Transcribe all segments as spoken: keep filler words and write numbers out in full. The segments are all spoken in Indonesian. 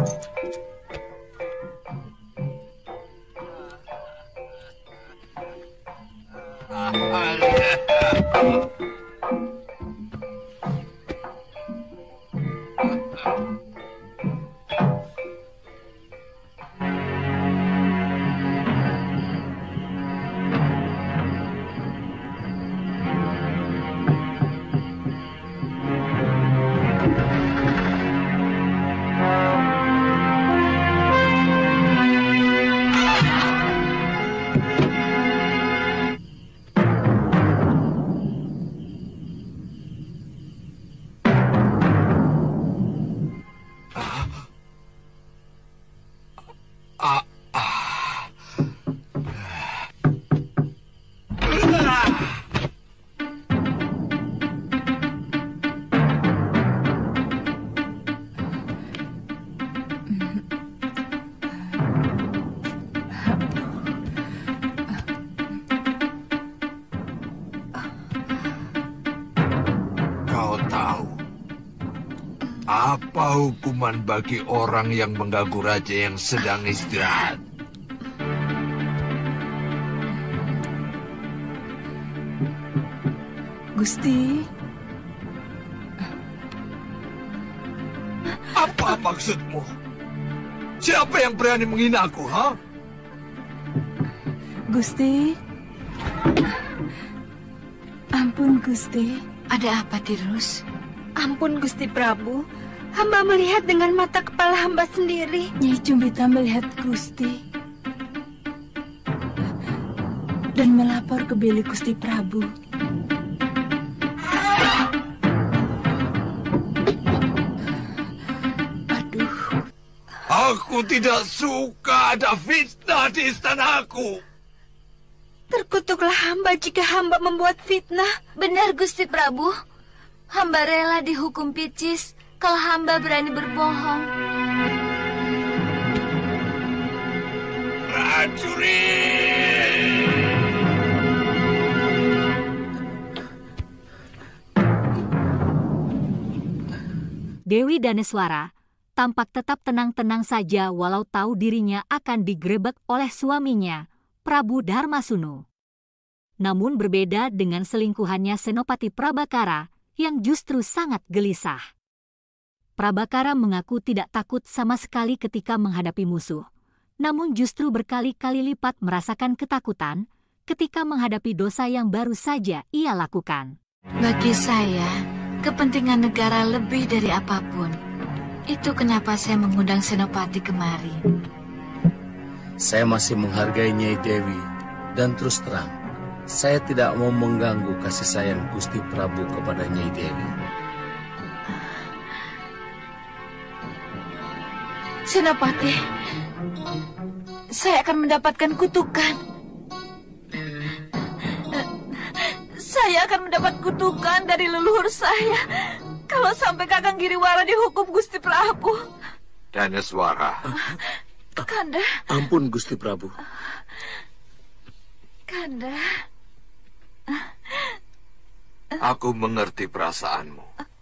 Apa hukuman bagi orang yang mengganggu raja yang sedang istirahat? Gusti. Apa maksudmu? Siapa yang berani menghinaku, ha? Gusti. Ampun, Gusti. Ada apa, Tirus? Ampun, Gusti Prabu. Hamba melihat dengan mata kepala hamba sendiri. Nyai Cumbita melihat Gusti dan melapor ke bilik Gusti Prabu. Aduh. Aku tidak suka ada fitnah di istanaku. Terkutuklah hamba jika hamba membuat fitnah. Benar, Gusti Prabu. Hamba rela dihukum picis kalau hamba berani berbohong. Prajurit! Dewi Daneswara tampak tetap tenang-tenang saja walau tahu dirinya akan digrebek oleh suaminya, Prabu Darmasunu. Namun berbeda dengan selingkuhannya Senopati Prabakara yang justru sangat gelisah. Prabakara mengaku tidak takut sama sekali ketika menghadapi musuh, namun justru berkali-kali lipat merasakan ketakutan ketika menghadapi dosa yang baru saja ia lakukan. Bagi saya, kepentingan negara lebih dari apapun. Itu kenapa saya mengundang Senopati kemari. Saya masih menghargai Nyai Dewi, dan terus terang, saya tidak mau mengganggu kasih sayang Gusti Prabu kepada Nyai Dewi. Senopati, saya akan mendapatkan kutukan. Saya akan mendapat kutukan dari leluhur saya kalau sampai Kakang Giriwara dihukum Gusti Prabu. Daneswara. Kanda. Ampun Gusti Prabu. Kanda. Aku mengerti perasaanmu.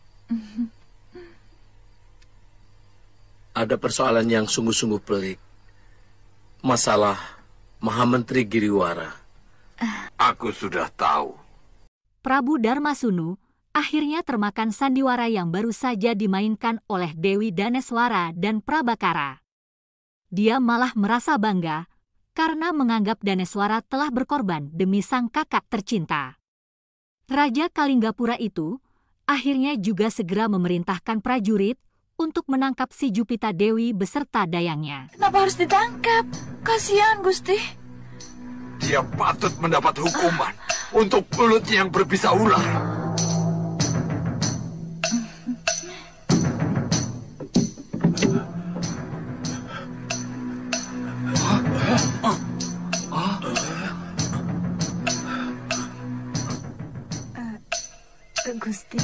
Ada persoalan yang sungguh-sungguh pelik. Masalah Mahamentri Giriwara. Aku sudah tahu. Prabu Darmasunu akhirnya termakan sandiwara yang baru saja dimainkan oleh Dewi Daneswara dan Prabakara. Dia malah merasa bangga karena menganggap Daneswara telah berkorban demi sang kakak tercinta. Raja Kalinggapura itu akhirnya juga segera memerintahkan prajurit untuk menangkap si Jupita Dewi beserta dayangnya. Kenapa harus ditangkap? Kasihan, Gusti. Dia patut mendapat hukuman uh. untuk mulutnya yang berbisa ular. Uh, Gusti.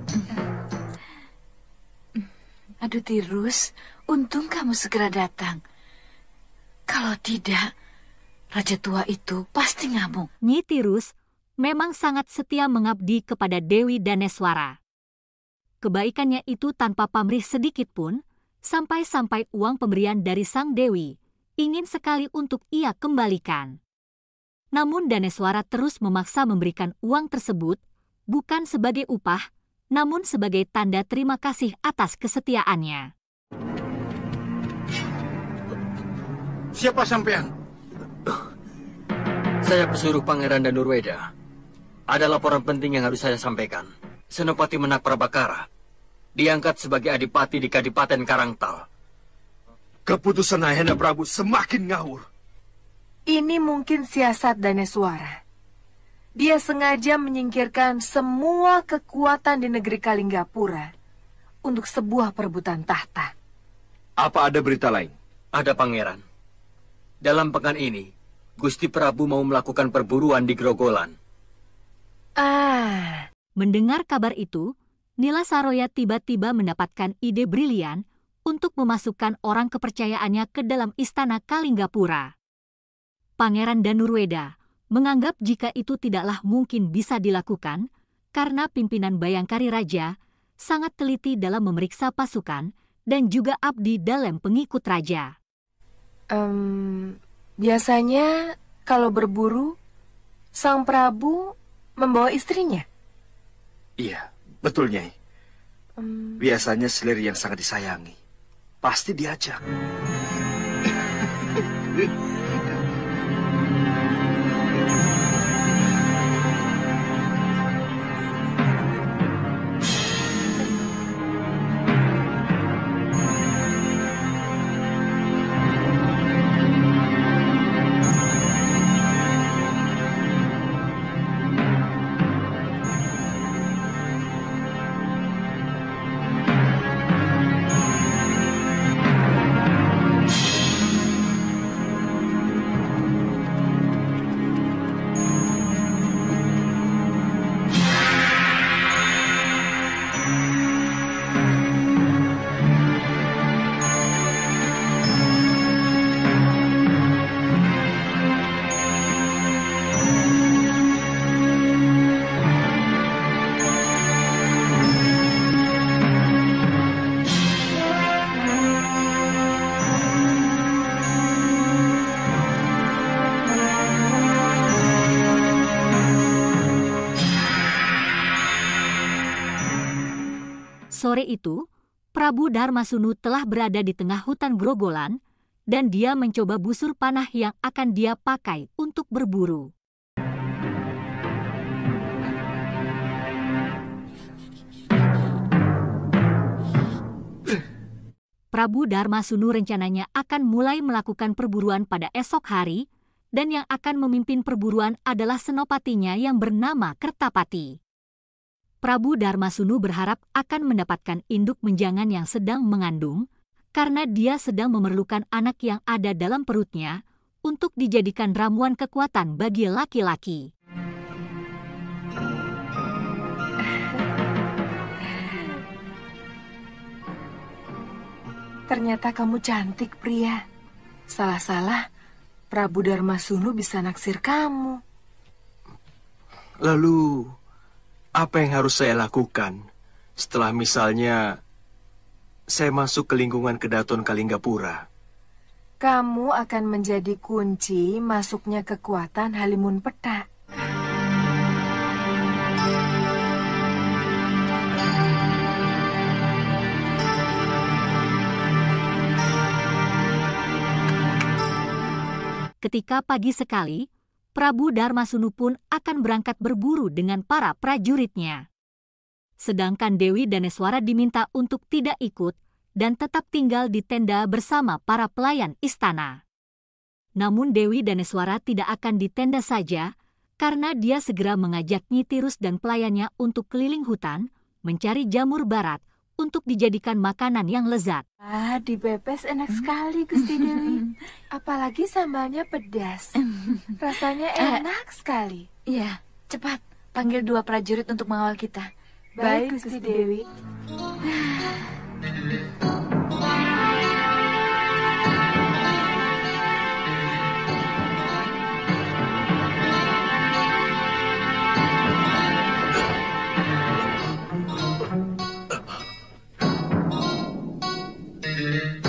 Aduh Tirus, untung kamu segera datang. Kalau tidak, Raja tua itu pasti ngamuk. Nyi Tirus memang sangat setia mengabdi kepada Dewi Daneswara. Kebaikannya itu tanpa pamrih sedikit pun sampai-sampai uang pemberian dari sang dewi ingin sekali untuk ia kembalikan. Namun Daneswara terus memaksa memberikan uang tersebut bukan sebagai upah, namun sebagai tanda terima kasih atas kesetiaannya. Siapa sampean? Saya pesuruh Pangeran Danurweda. Ada laporan penting yang harus saya sampaikan. Senopati Menak Prabakara diangkat sebagai adipati di Kadipaten Karangtal. Keputusan Ayahanda Prabu semakin ngawur. Ini mungkin siasat Daneswara. Dia sengaja menyingkirkan semua kekuatan di negeri Kalinggapura untuk sebuah perebutan tahta. Apa ada berita lain? Ada, Pangeran. Dalam pekan ini, Gusti Prabu mau melakukan perburuan di Grogolan. Ah. Mendengar kabar itu, Nila Saroya tiba-tiba mendapatkan ide brilian untuk memasukkan orang kepercayaannya ke dalam istana Kalinggapura. Pangeran Danurweda menganggap jika itu tidaklah mungkin bisa dilakukan karena pimpinan Bayangkari Raja sangat teliti dalam memeriksa pasukan dan juga abdi dalam pengikut raja. Um, biasanya kalau berburu, sang Prabu membawa istrinya? Iya, betul, Nyai. Um, Biasanya selir yang sangat disayangi pasti diajak. Sore itu, Prabu Darmasunu telah berada di tengah hutan Grogolan dan dia mencoba busur panah yang akan dia pakai untuk berburu. Prabu Darmasunu rencananya akan mulai melakukan perburuan pada esok hari dan yang akan memimpin perburuan adalah senopatinya yang bernama Kertapati. Prabu Darmasunu berharap akan mendapatkan induk menjangan yang sedang mengandung karena dia sedang memerlukan anak yang ada dalam perutnya untuk dijadikan ramuan kekuatan bagi laki-laki. Ternyata kamu cantik, pria. Salah-salah, Prabu Darmasunu bisa naksir kamu. Lalu, apa yang harus saya lakukan setelah misalnya saya masuk ke lingkungan Kedaton Kalinggapura? Kamu akan menjadi kunci masuknya kekuatan Halimun Peta. Ketika pagi sekali, Prabu Darmasunu pun akan berangkat berburu dengan para prajuritnya. Sedangkan Dewi Daneswara diminta untuk tidak ikut dan tetap tinggal di tenda bersama para pelayan istana. Namun Dewi Daneswara tidak akan di tenda saja, karena dia segera mengajak Nyi Tirus dan pelayannya untuk keliling hutan, mencari jamur barat untuk dijadikan makanan yang lezat. Ah, dibebes enak sekali, Gusti Dewi. Apalagi sambalnya pedas. Rasanya enak sekali. Iya, cepat. Panggil dua prajurit untuk mengawal kita. Baik, Gusti Dewi. Thank you.